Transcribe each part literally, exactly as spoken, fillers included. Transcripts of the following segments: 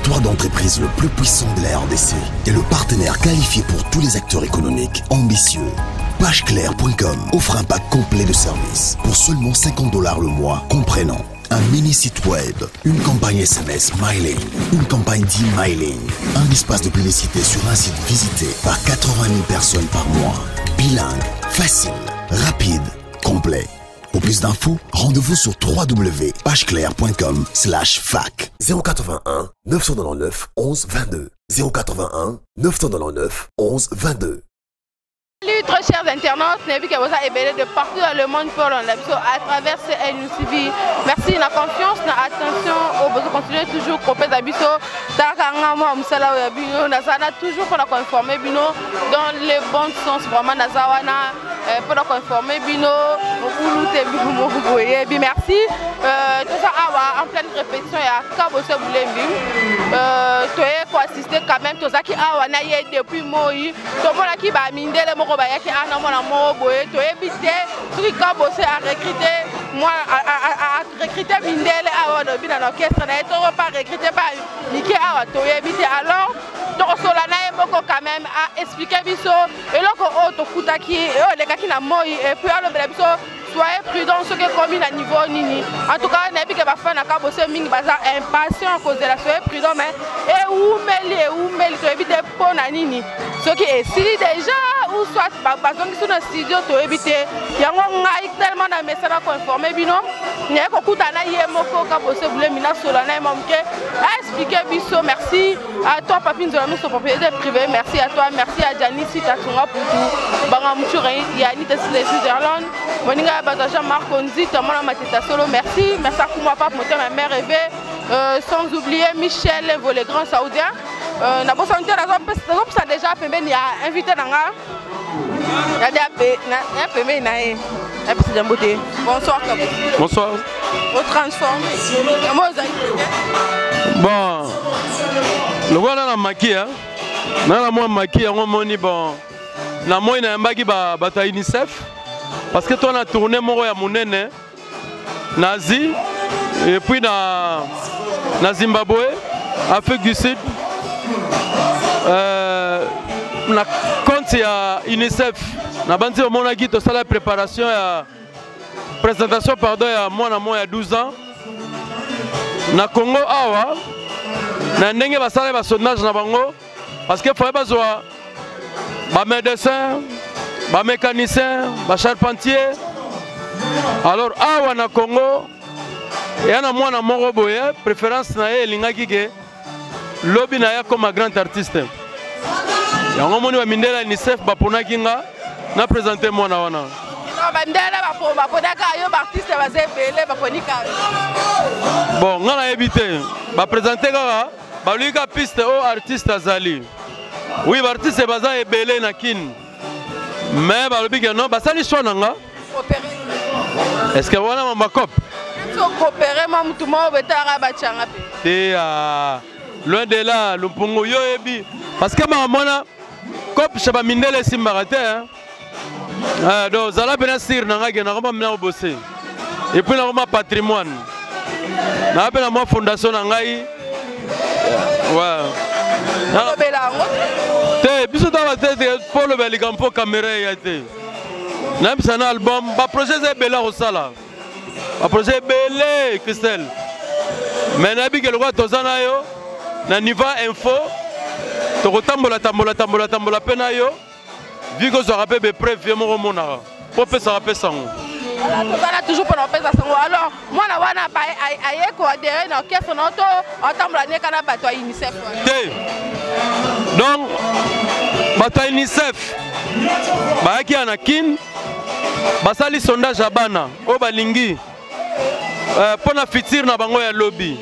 l'incubateur d'entreprise le plus puissant de la R D C et le partenaire qualifié pour tous les acteurs économiques ambitieux. page claire point com offre un pack complet de services pour seulement cinquante dollars le mois, comprenant un mini site web, une campagne S M S mailing, une campagne d'e-mailing, un espace de publicité sur un site visité par quatre-vingt mille personnes par mois, bilingue, facile, rapide, complet. Pour plus d'infos, rendez-vous sur w w w point page claire point com slash fac. zéro quatre-vingt-un neuf cent quatre-vingt-neuf onze vingt-deux zéro quatre-vingt-un neuf cent quatre-vingt-neuf onze vingt-deux. Salut très chers internautes, Nebi Kabosa est belé de partout dans le monde pour l'Andabiso à travers C N U C V. Merci la confiance, la attention, au besoin de continuer toujours couper d'Abiso. Takangama Msala Yabino, Nazana toujours pour la conformer Bino dans le bon sens vraiment Nazawana pour la conformer Bino, Ouloute Bino Mougoye. Merci. Tout ça en pleine répétition et à Kabosa Boulembi. Tu es pour assister quand même, tout ça qui a depuis Moï, tout le monde qui va miner les mots. Bayaki ana mona mo boye to ebité tout ka bossé à recruter moi à recruter mindele awa do bina l'orchestre na to pas recruter pas Niki awa to ebité alors to solana moko quand même à expliquer biso et loko o to kutaki e les gars qui na moi et puis alors biso soyez prudents ce que comme à niveau nini en tout cas na bi ke ba fa na ka bossé mingi baza impatient cause de la soyez prudents mais et où meli et où meli to ebité pona nini ce qui est si déjà ou soit parce que sur le studio to éviter yango ngai tellement na message ko informer bino ne ko kutana ye moko ka bosse boule mina solana momke a expliquer biso. Merci à toi Papine de la mission propriété privée, merci à toi, merci à Janice Tatunga pour tout banga muture yani de Switzerland moninga bata Jean-Marc Konzi tamona matita solo merci merci à moi papa monter ma mère rêvé euh, sans oublier Michel le grand saoudien euh, na bossa monter la zone ça déjà pembeni a invité nanga. Bonsoir. Bonsoir. Au transformé. Bon. Le voilà la maquille. Na la moi maquille on moni bon. Na moi na mbaki ba bata UNICEF parce que toi on a tourné moro ya munene nazi et puis na na Zimbabwe, Afrique du Sud. Euh na compte ya UNICEF na bandi au mona qui to la préparation ya présentation pardon ya mwana mo ya douze ans na Congo awa na ndenge basala ba sondage na bango parce que faut bazwa ba médecin ba mécanicien ba charpentier alors awa na Congo ya na mwana moko boye préférence na ye lingaki ke lobby na ya comme grand artiste. Yango moni wa mindela UNICEF baponaki nga na présenter mwana wana. Bandela bapo baponaka yo artiste bazebele baponika. Bon, nga na ebité ba présenter kaka ba luika piste o artiste azali. Oui, ba artiste baza ebele na kin. Mais ba lobi que non, ba sali choix nanga. Coopérer. Est-ce que wana mamba cop? So coopérer ma mutu mo betara ba changa pe. Té à loin de là, le pongo yo ebi parce que ma mona cop chaba mindele simbarate hein. Ah donc zala bena sir nanga ke na ko mna bosser. Et puis na ma patrimoine. Na bena ma fondation nangai. Ouais. Na bela ngo. Té biso ta tête pour le bel campo caméra ya té. Na bisa na album ba projet ze bela au sala. Ba projet belé Christelle. Mais na bi ke le quoi tozana yo na niveau info. To tambola tambola tambola tambola pena yo. Vu que ça rappelle des preuves vieux mon monara. Pour faire ça rappelle ça. On toujours pour faire ça. Alors moi na wana ba aye ko adhérer dans l'orchestre noto en tambola ne kana bato UNICEF. Donc bato UNICEF ba ki anakin basali sondage abana o balingi euh pour na fitir na bango ya lobby.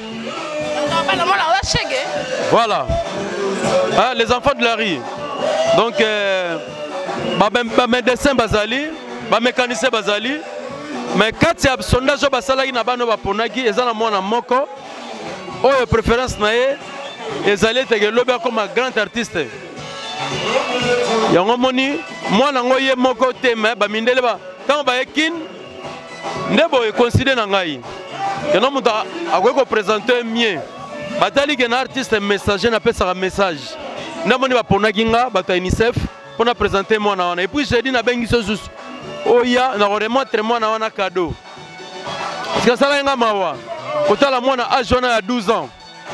Voilà. Ah, les enfants de la rue. Donc euh ba médecin bazali, ba mécanicien bazali, mais quand il y a sondage basala qui na bano ba ponaki ezana mwana moko oyo préférence na ye ezali te lobe comme un grand artiste. Yango moni mwana ngoye moko te mais ba mindele ba tant ba ekin ndebo e considérer na ngai. Yano muta akweko présenter mieux. batali que un artiste messager na pesa un message ndamoni ba ponaki nga bato UNICEF pour na présenter moi na wana et puis j'ai dit na bengi so juste oya na remontre moi na wana cadeau parce que ça la nga mawa kotala mwana âge wana ya douze ans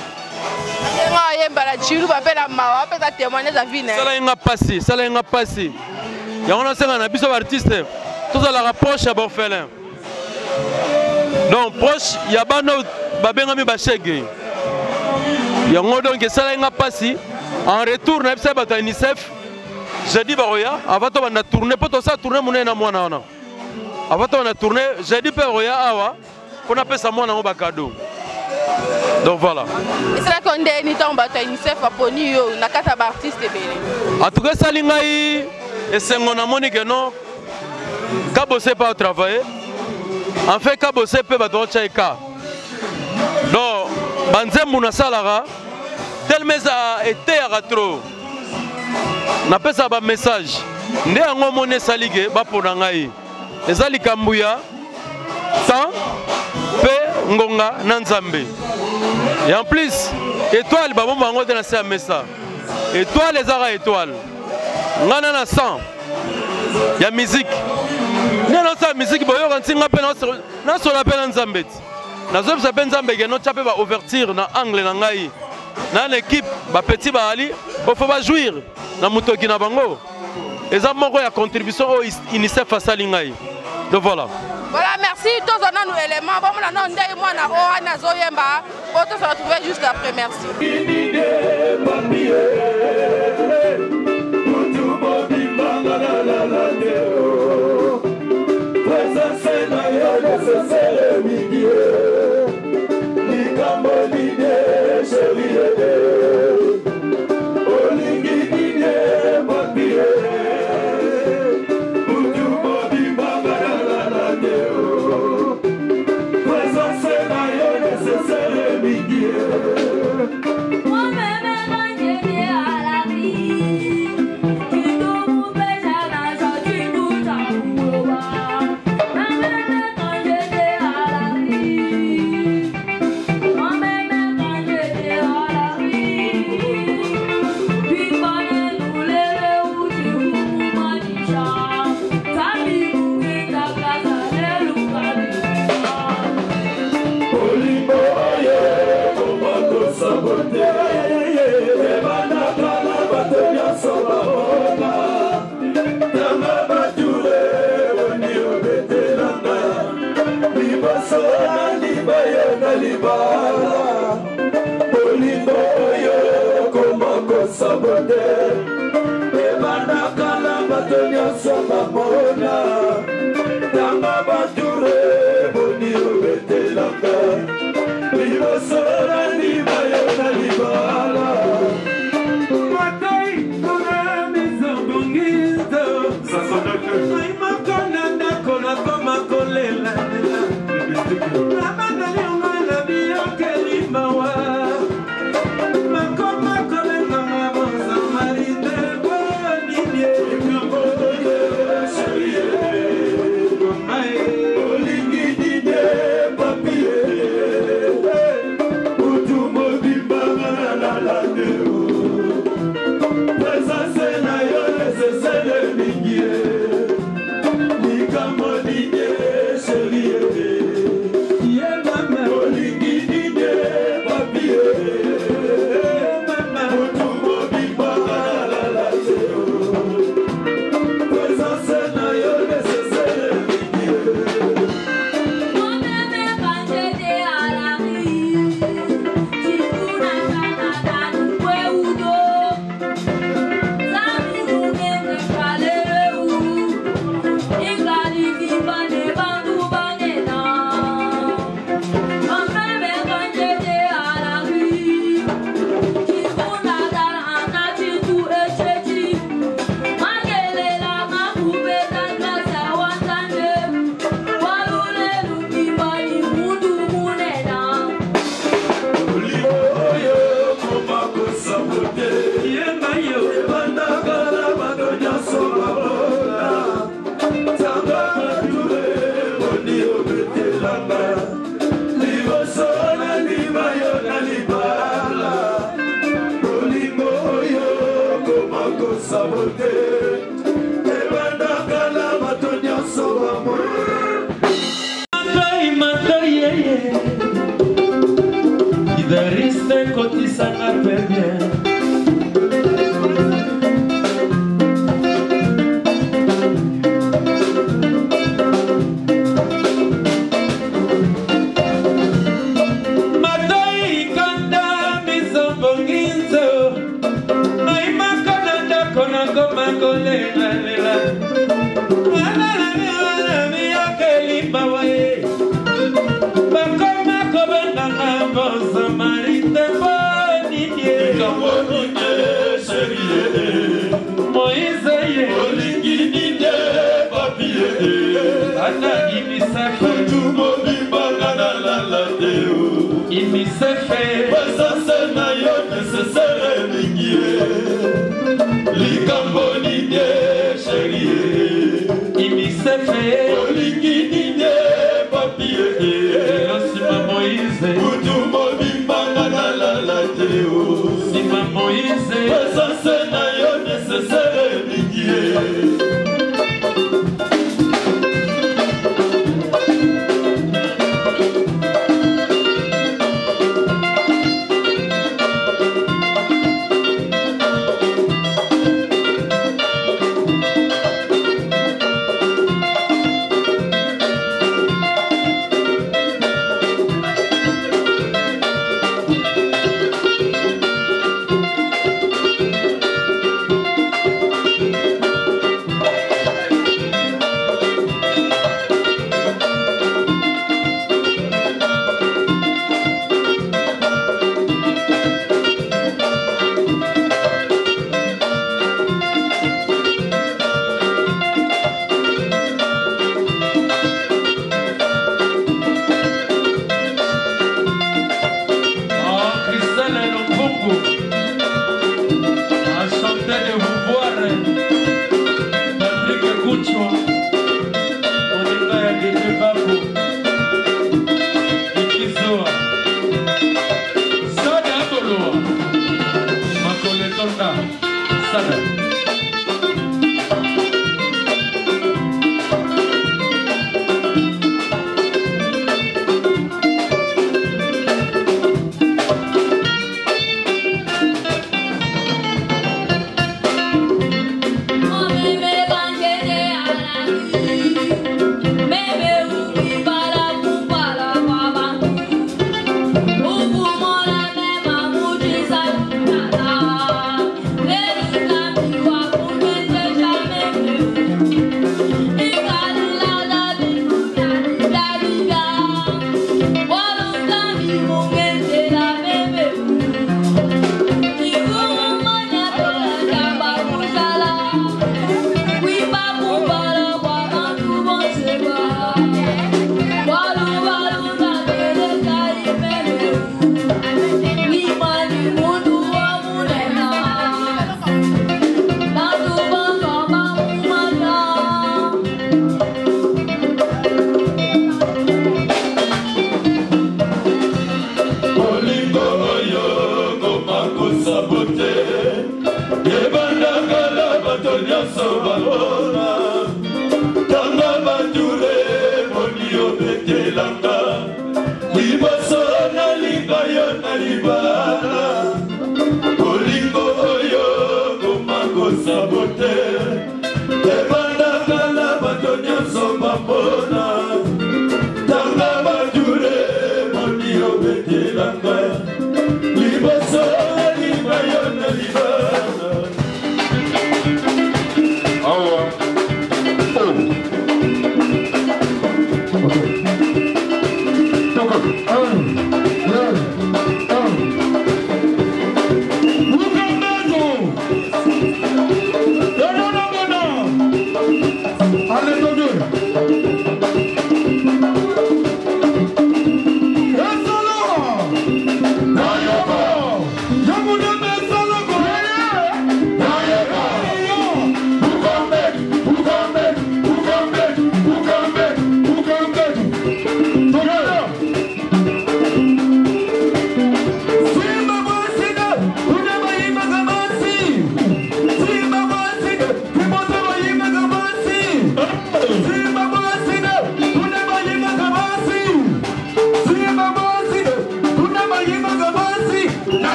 nga yemba la chilu ba pela mawa pesa témoigner za vie ça la nga passé ça la nga passé ya on a senga na biso artiste tout ça la rapproche à orphelin donc proche ya bano ba bengami ba chege ya ngo donc ça la nga passé en retour na bisa bato UNICEF j'ai dit baroya avant to bana tourner poto ça tourner mona na mwana wana avant to bana tourner j'ai dit baroya awa qu'on appelle ça mwana ngo ba cadeau donc voilà et c'est là qu'on dit ni tant bato UNICEF aponi yo na kata ba artiste belé en tout cas ça lingai et c'est mon amoni que non Kabo c'est pas travailler en fait Kabo c'est peu bato chaika donc banzembu na salara tellement ça été à trop na pesa ba message nde yango mone salige ba pona ngai ezali kambuya tant pe ngonga na nzambe et en plus étoile ba bomba ngo na sa messa étoile ezara étoile ngana na cent ya musique ne non sa musique boyo kantinga pe na so la pe na nzambe na zo sa pe nzambe ke no chape ba ouverture na angle na ngai na l'équipe ba petit ba ali il faut pas jouir na mutoki na bango eza moko ya contribution au UNICEF asali ngai donc voilà voilà merci tous on a nos éléments bon na non ndai moi na o na zo yemba on se retrouver juste après merci Well, sabote ebandaka la bato nyonso bamwe Matai matai yeye Idariste kotisanga très bien Look at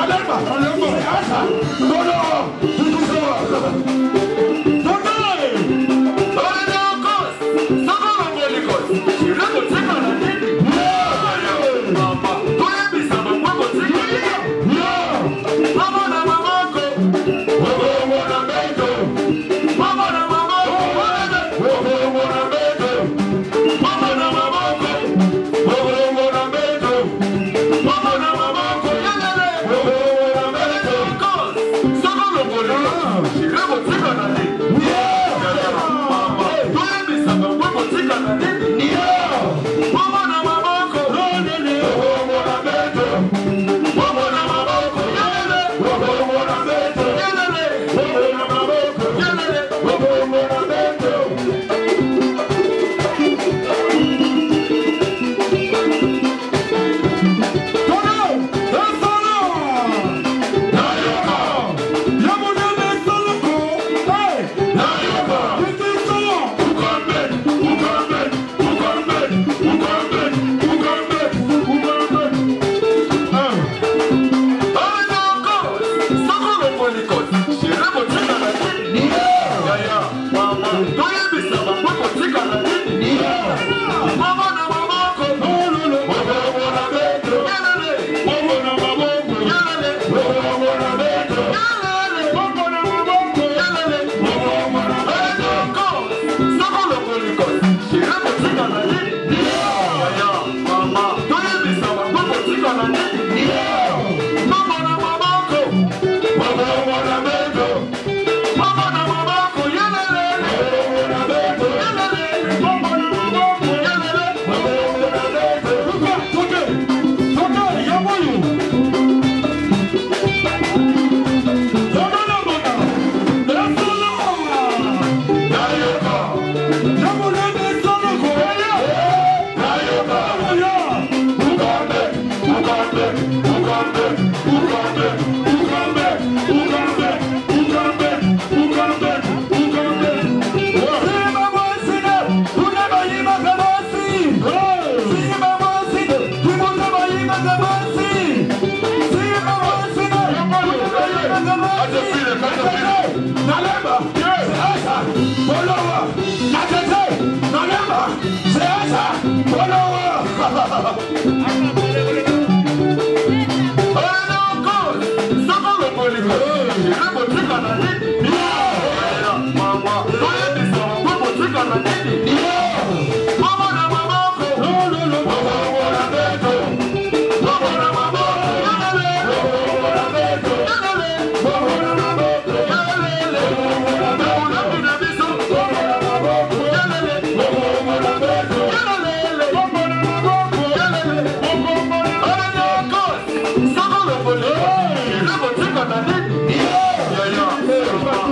Yeah, yeah.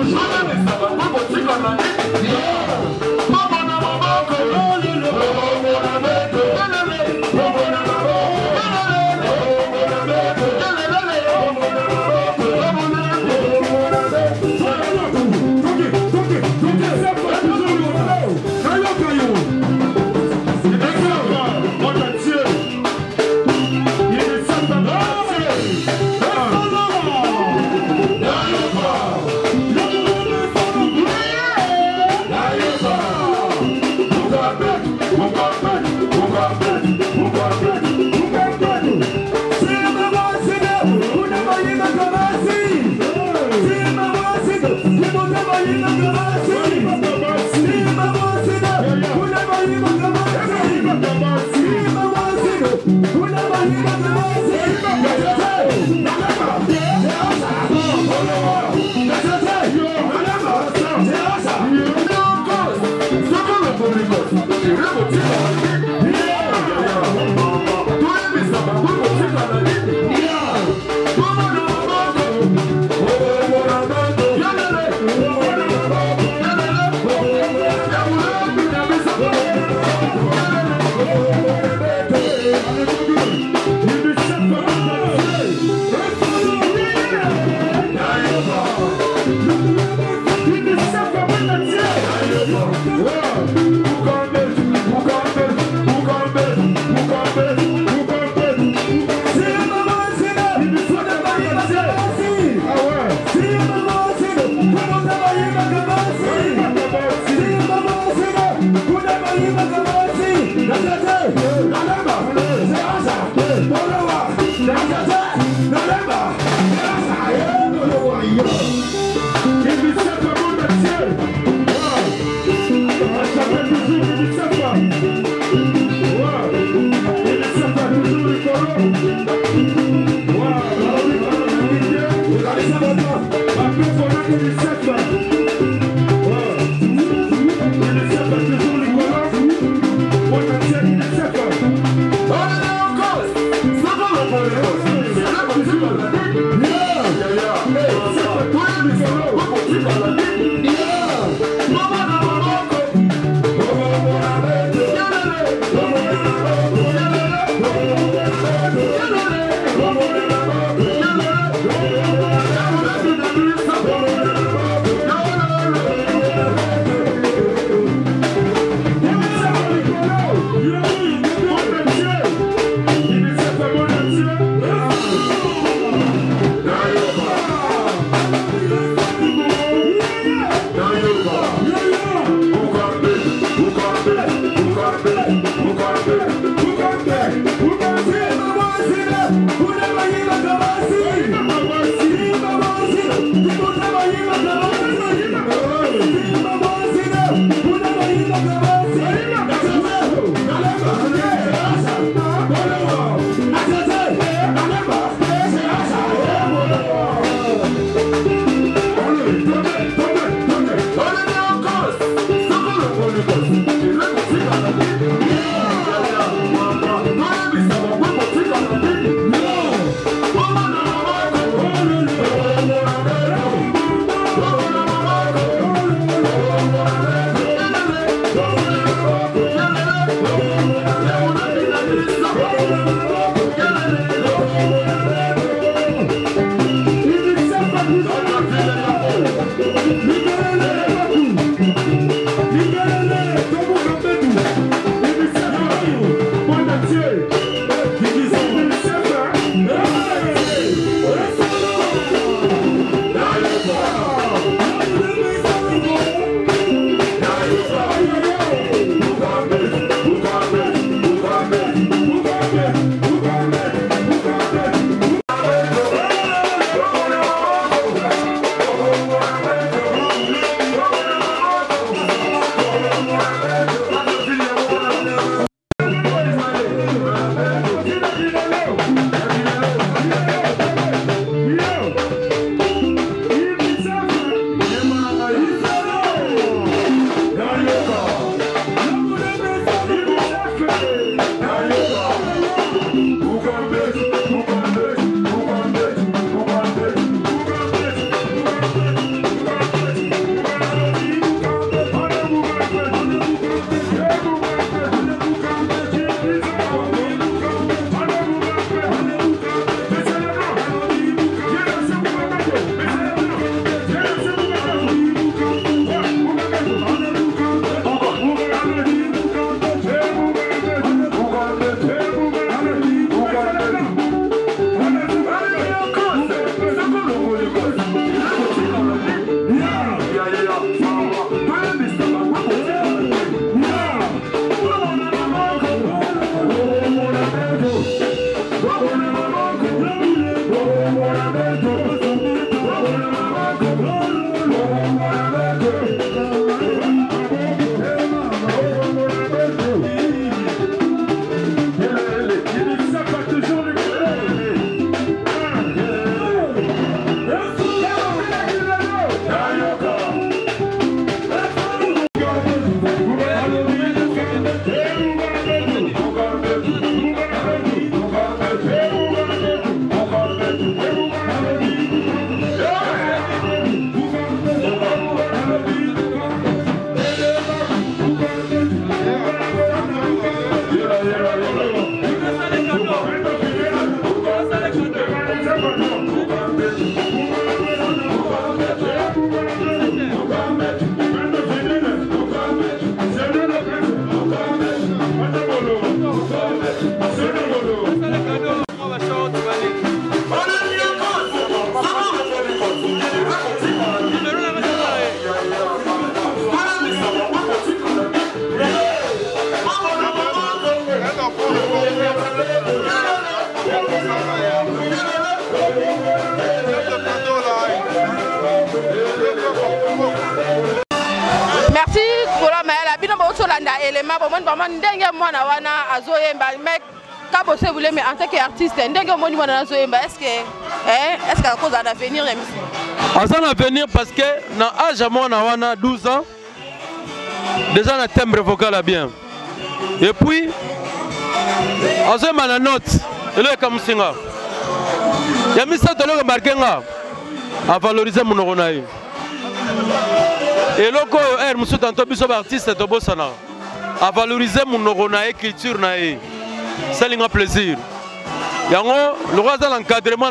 Merci Kola Maëla bino ba otolanda élément ba mon vraiment ndenge mwana wana azoyemba mais ka bosse voulez mais en tant qu'artiste ndenge moni mwana azoyemba est-ce que Est-ce qu'il y a cause d'avenir? À un avenir parce que dans l'âge à moi, on a douze ans. Déjà, on a timbre vocal bien. Et puis, on a ma note. Et là, comme singa. Il y a mis ça dans le marqué à valoriser mon oreille. Et là, quand je suis un artiste, à valoriser mon oreille, culture, c'est un plaisir. Et le roi de l'encadrement,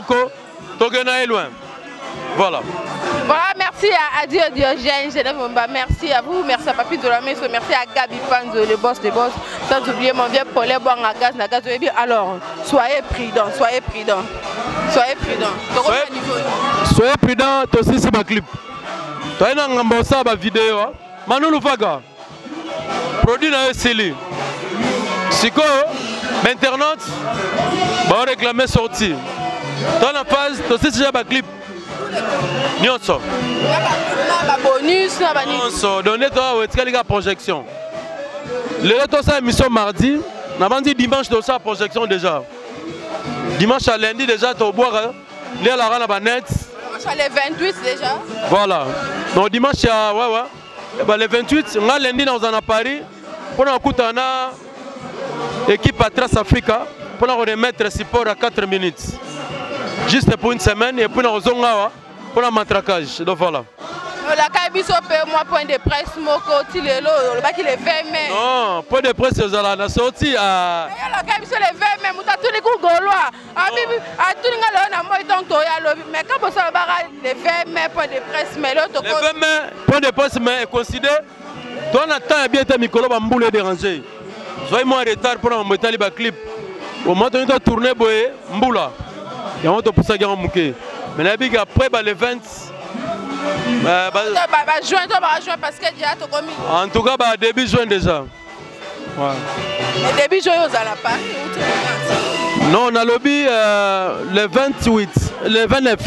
est loin. Voilà. Voilà, merci à Adio Diogène, merci à vous, merci à Papi de la Maison, merci à Gabi Panzo, le boss des boss, sans oublier mon vieux Paulet Boang à gaz, na gaz. Alors, soyez prudents, soyez prudents, soyez prudents. Soyez, soyez prudents, toi aussi c'est ma clip. Toi, tu as un ça ma vidéo. Manu Lufaga, produit dans le Céli. Si quoi, l'internet, va réclamer sortie. Dans la phase, toi aussi c'est ma clip. Nyonso. Na bonus, na bonus. Nyonso. Donnez toi la projection. Le retour ça émission mardi. Na bandi dimanche de ça projection déjà. Dimanche à lundi déjà tu boire. Les la rana banet. Dimanche à le vingt-huit déjà. Voilà. Donc dimanche à ouais ouais. Et ben le vingt-huit, on a lundi dans un à Paris pour nous écouter na équipe Atlas Africa pour nous remettre support à quatre minutes. Juste pour une semaine et puis nous allons pour le matraquage. Donc voilà. La Kabiso paie moi point de presse, mon côté le bac il est vingt mai. Non, point de presse aux ala na sorti à. La Kabiso le vingt mai, muta tous les coups gaulois. A bibi a tout le monde na moi donc to ya lobby. Mais quand ça va le vingt mai point de presse mais l'autre. Le vingt mai point de presse mais est considéré. Toi on attend bien ta micro va m'bouler déranger. Soyez moi en retard pour me mettre le clip. Au moment où on doit tourner boye m'boula. Et on doit pour ça gagner mouké. Mais la big après bah, le vingt. Bah, bah, bah, bah, juin, bah, juin parce que déjà tu commis. En tout cas, bah, début juin déjà. Ouais. Et début juin, vous allez pas. Non, on a lobby euh, le vingt-huit, le vingt-neuf.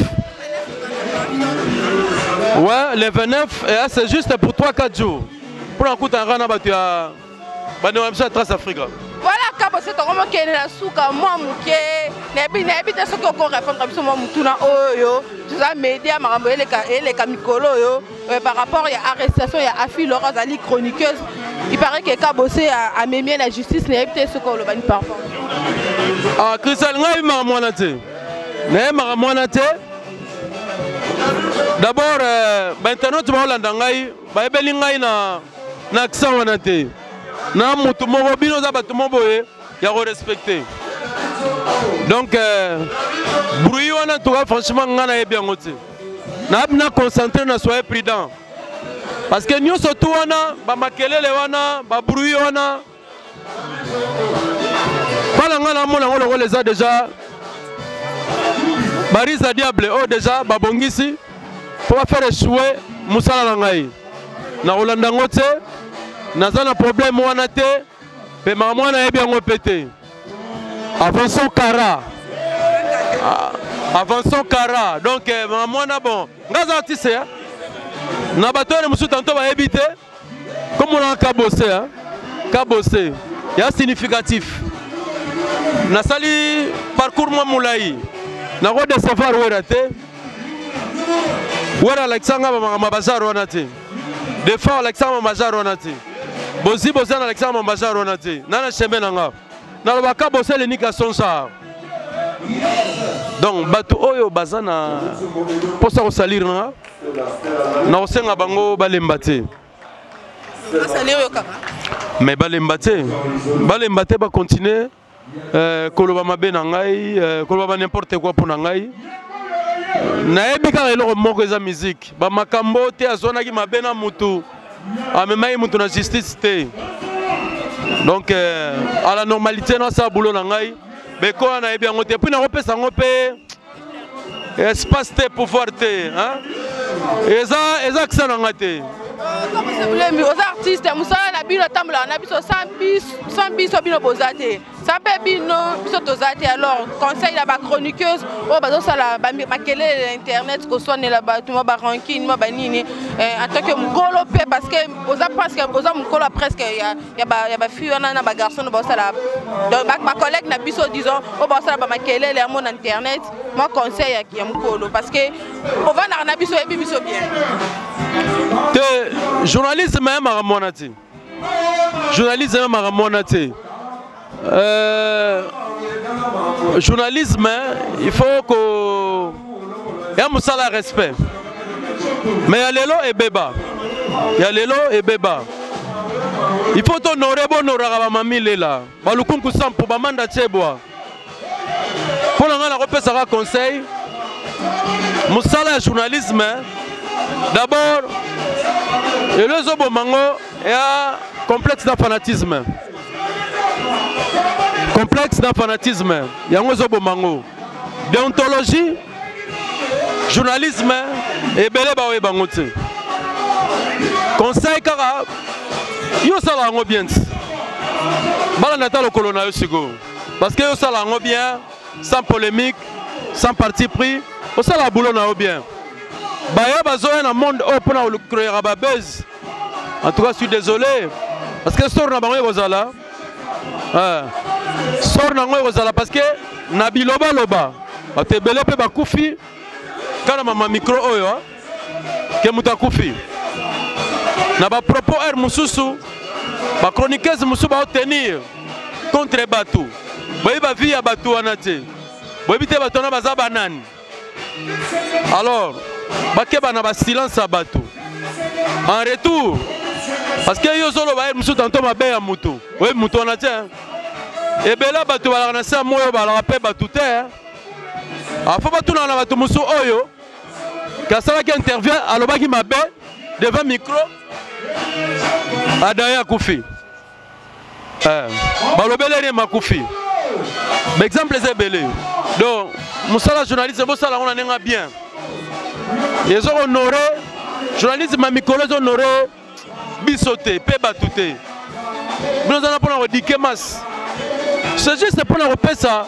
Ouais, le vingt-neuf, et c'est juste pour trois quatre jours. Pour un coup, tu as un rana, tu as un Trace Africa. Voilà, quand c'est un moment qui est là, souka, moi, mouké, n'ebi, n'ebi, t'es ce qu'on répond comme ça, moi, moutuna, oh, yo, tout ça, médias, marambo, et les camicolo, yo, par rapport à l'arrestation, il y a Afi Laura Zali, chroniqueuse, il paraît que Kabossé a mémié la justice, n'ebi, t'es ce qu'on le bani par rapport. Ah, Christelle, n'a eu maramouanate. N'a eu maramouanate. D'abord, maintenant, tu vas en Landangaï, bah, et belingaï na, na accent wanate. Na mutu moko bino za batu moko boye ya ko respecter. Donc euh, bruit wana to franchement ngana e bien ngoti. Na bina concentrer na soyez prudent. Parce que nous surtout wana ba makelele wana ba bruit wana. Bala ngana mona ngolo les a déjà. Barisa diable oh déjà ba bongisi pour faire échouer musala ngai. Na Rolanda ngote naza na problème wana te pe maman na yebi yango pété avançons cara avançons cara donc maman na bon ngaza artiste na bato na musu tanto ba yebi te comme on a kabosé hein kabosé ya significatif na sali parcours moi moulai na ko de safar wera te wera Alexandre ba bazar wana te de fois Alexandre bazar wana te Bosi bosi na Alexandre Mbajar onati nana chembe nanga na lo baka bosse le nika sonsa donc bato oyo bazana posa ko salir na na osenga bango balembate salir yo kaka mais balembate balembate ba continuer euh koloba mabe na ngai koloba n'importe quoi pour na ngai na ebika eloko moko eza musique ba makambo te azona ki mabe na mutu ah mais maï mutu na justice te donc euh, à la normalité na sa boulot na ngai beko na ebi yango te puis na repesa ngo pe espace te pouvoir te hein eza eza kisa na ngate comme c'est voulez aux artistes musala na bino tambula na biso sans bis sans biso bino bozate ça peut bino biso tozati alors conseil la ba chroniqueuse o bazo sala ba makele internet ko sonne la ba tuma ba ranking ma ba nini en tant que mukolo pe parce que oza presque oza mukolo presque ya ya ba ya ba fille na na ba garçon ba sala donc ma collègue na biso disons o ba sala ba makele le mon internet moi conseil ya mukolo parce que on va na biso et biso bien te journalisme même à monati journalisme même à monati euh journalisme il faut que y a musala respect mais ya lelo et beba ya lelo et beba il faut honorer bon honorer ba mamile là ba lukunku sampo ba manda chebwa pour nga na repesa ka conseil musala journalisme d'abord et le zobo mango et a complexe de fanatisme complexe de fanatisme yango zobo mango déontologie journalisme et belé ba we bango te conseil kara yo sala ngo bien bala nata le colonel yo sigo parce que yo sala ngo bien sans polémique sans parti pris au sala boulot na yo bien baya bazoya na monde o pona le créer ba buzz en tout cas je suis désolé parce que sort na bango bozala ah sort na ngo bozala parce que na biloba loba batebele pe bakufi kana mama micro oyo ke mutakufi na ba propos er mususu ba chroniqueuse musu ba tenir contre batu boyi ba vie ya batu anate boyi bite batu na baza banani alors bakeba na ba silence ya batu en retour parce que yo solo ba er musu tanto mabe ya mutu oui mutu anate e bela batu bala na sa moyo bala pe batu te afo batu na batu musu oyo kasala qui intervient alobaki mabe devant micro adaya kufi eh balobele ne makufi exemple c'est belé donc musala journaliste bo sala on nga bien ils ont honoré journaliste ma micro ils ont honoré bisoté pe batouté nous allons pour dire mas c'est juste pour repérer ça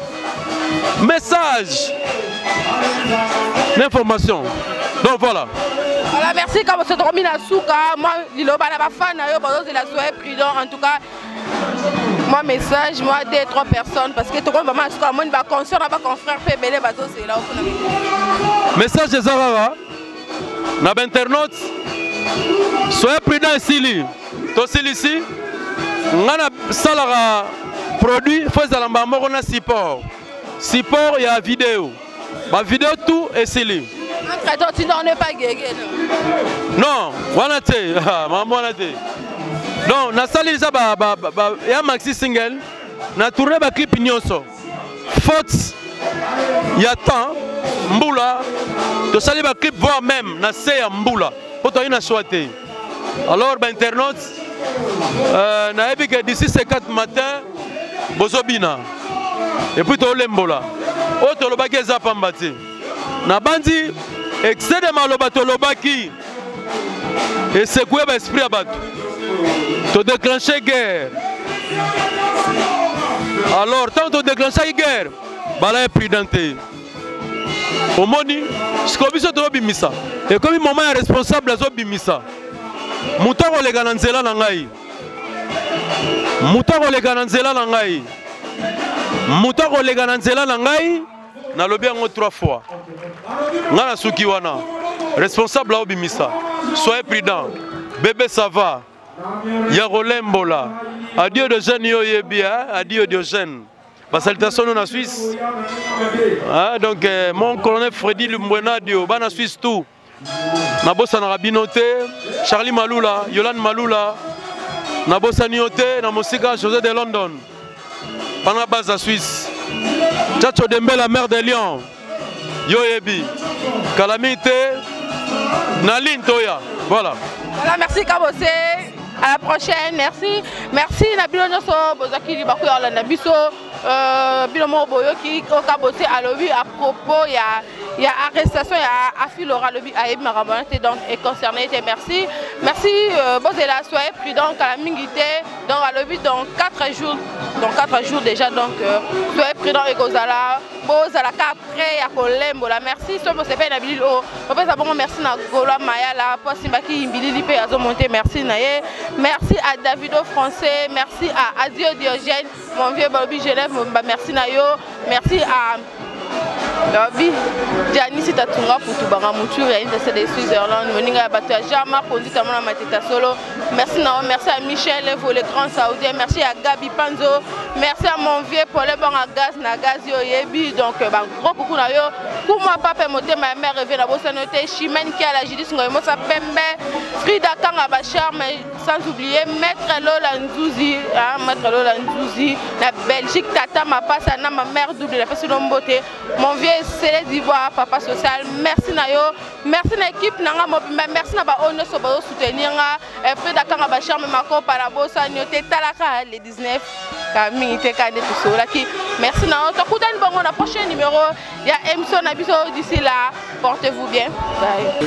message l'information donc voilà. Voilà, merci quand vous êtes remis à Souka. Moi, je suis fan, soyez prudent. En tout cas, moi, message, moi, deux, trois personnes. Parce que tout le monde va Souka. Moi, je vais construire, je vais construire, c'est là où message de Zara, dans l'internaute, soyez prudent ici. Toi ici, on a salara produit, il faut que on a support. Support, il y a vidéo. Ma vidéo, tout est ici. Tu n'en es pas guégué. Non, wanate, maman wanate. Non, na sali ça ba ba ba ya maxi single, na tourné ba clip nyonso. Faute, il y a temps, mbula, to sali ba clip voire même na se ya mbula. Pour toi une choité. Alors ba internaute euh na ebi que d'ici ces quatre matin bozobina. Et puis to lembola. O to lobaki za pambati. Na bandi excès de malobato lobaki et secouer l'esprit à battre. Tu déclencher guerre. Alors, tant que tu déclenches guerre, bala est prudente. Au moni, ce qu'on dit, c'est bimisa. Et comme il moment est responsable, c'est bimisa. Moutaro le gananzela nangai. Moutaro le gananzela nangai. Moutaro le gananzela nangai. Na lobi yango trois fois. Ngana suki wana. Responsable au bimisa. Soyez prudent. Bébé ça va. Yarolembola. Adieu de jeunes yo yebia, adieu de jeunes. Ba salutation na Suisse. Ah donc euh, mon colonel Freddy Lumbwena dio bana Suisse tout. Na bossa na rabinote, Charlie Malula, Yolande Malula. Na bossa niote na musika José de London. Pendant base à Suisse. Tchacho Dembe la mère de Lyon. Yoyebi. Calamité. Naline Toya. Voilà. Voilà, merci Kabose. À la prochaine. Merci. Merci Nabilo Nyoso. Bozaki Libakou Orlando Biso. euh bilomo boyo qui au caboté à lobby à propos il y a il y a arrestation il y a affilora lobby à Marabonate donc est concerné et merci merci euh, bon c'est là soyez prudent à la mingité donc à lobby dans quatre jours donc quatre jours déjà donc euh, soyez prudent et gozala bozala après ya kolembo la merci so mo sepe na bililo on peut savoir merci na Goloa Maya la poste mbaki imbilili pe azo monter merci na ye merci à Davido français merci à Adio Diogène mon vieux Bobby Genève merci na yo merci à Bobby Jani si tatunga putu banga mutu ya inde de Switzerland moninga bato ya Jean-Marc Ondita mona mateta solo merci na merci à Michel Evo le grand saoudien merci à Gabi Panzo merci à mon vieux Paul Banga gaz na gaz yo yebi donc ba gros coucou na yo pour moi papa moté ma mère revient na bossa noté Chimène qui a la Judith ngoy sa pembe Frida Kanga Bachar mais sans oublier maître Lola Nzouzi hein maître Lola Nzouzi la Belgique tata ma passe na ma mère double la fesse Lomboté mon vieux Célé d'Ivoire papa social merci na yo merci na équipe nanga mobimba merci na ba ono so ba soutenir nga Frida Kanga Bachar mais mako para bossa noté talaka les dix-neuf Camille Tekane tout ça qui merci na on t'écoute bon on a prochain numéro il y a Emson Abiso d'ici là portez-vous bien bye.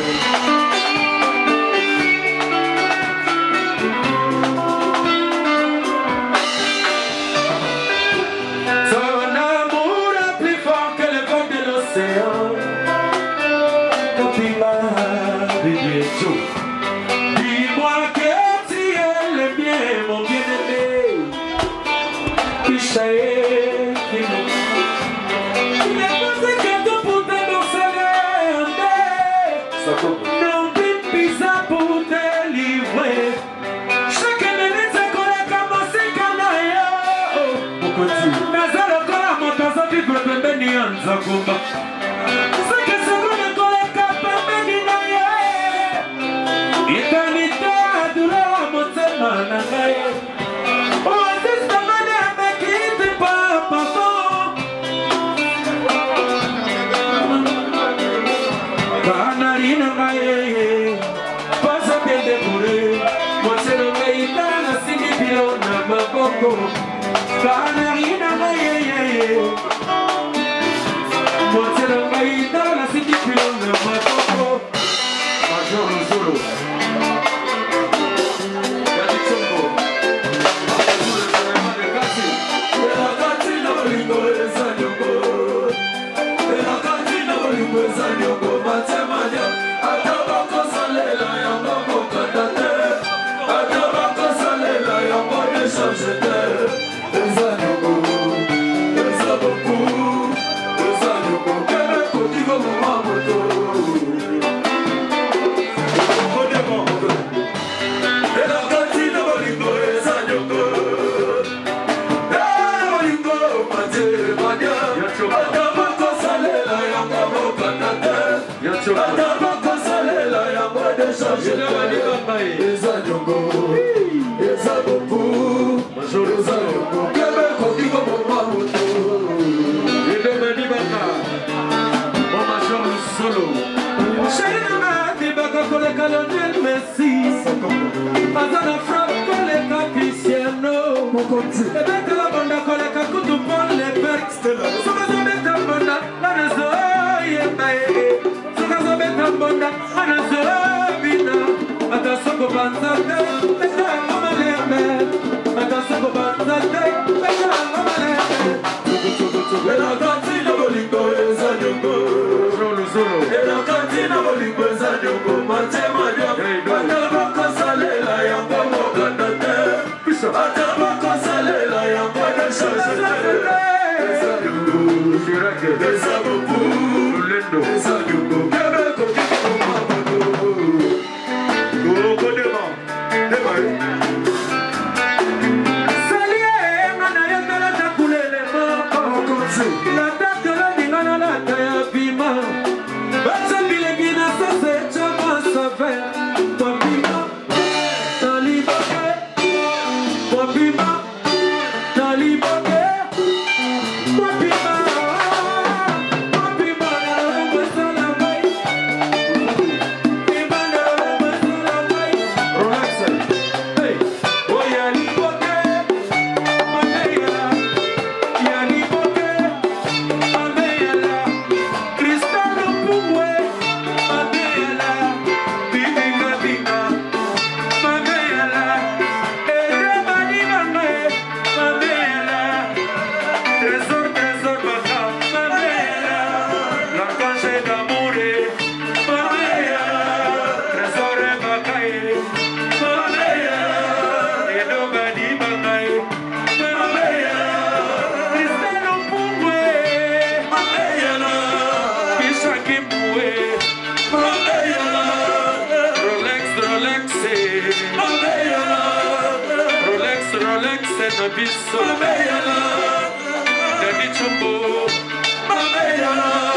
na biso David Chombo